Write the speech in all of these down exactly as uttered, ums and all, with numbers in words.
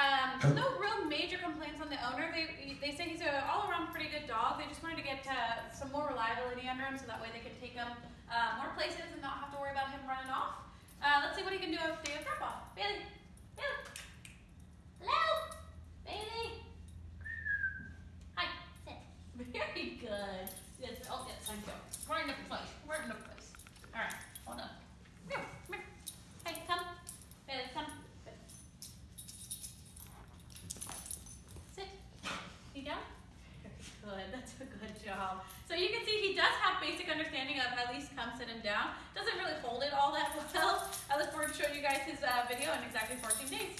Um, no real major complaints on the owner. They they say he's an all-around pretty good dog. They just wanted to get uh, some more reliability under him so that way they can take him uh, more places and not have to worry about him running off. Uh, let's see what he can do with the drop-off. Bailey, Bailey, hello, Bailey. Hi, sit. Very good. Yes. Oh, yes, thank you. Right in the place. Right in the place. All right, hold on. Come here, come here. Hey, come. Bailey, come. Sit. You down? Very good. That's a good job. So you can see he does have basic understanding of at least come, sit him down. Doesn't really hold it all that well. I look forward to showing you guys his uh, video in exactly fourteen days.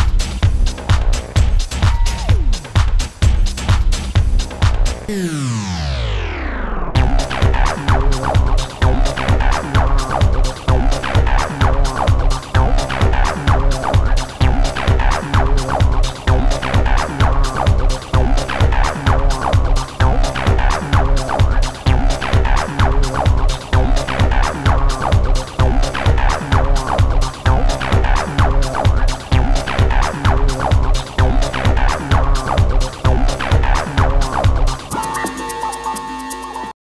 Yeah.